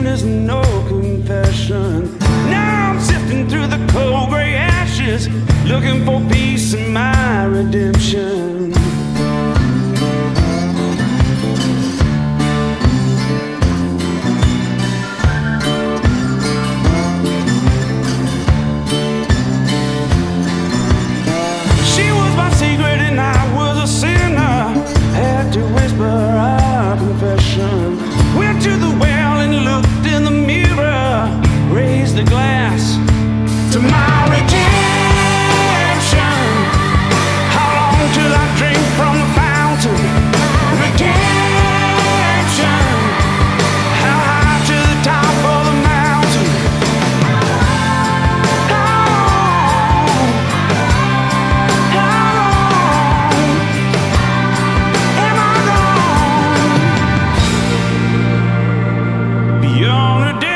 there's no confession. Now I'm sifting through the cold gray ashes, looking for peace and my redemption. She was my secret and I was a sinner. Had to whisper our confession. Went to the well and looked in the mirror, raised the glass to my redemption. How long till I drink from the fountain? Redemption. How high to the top of the mountain? How long am I gone beyond redemption?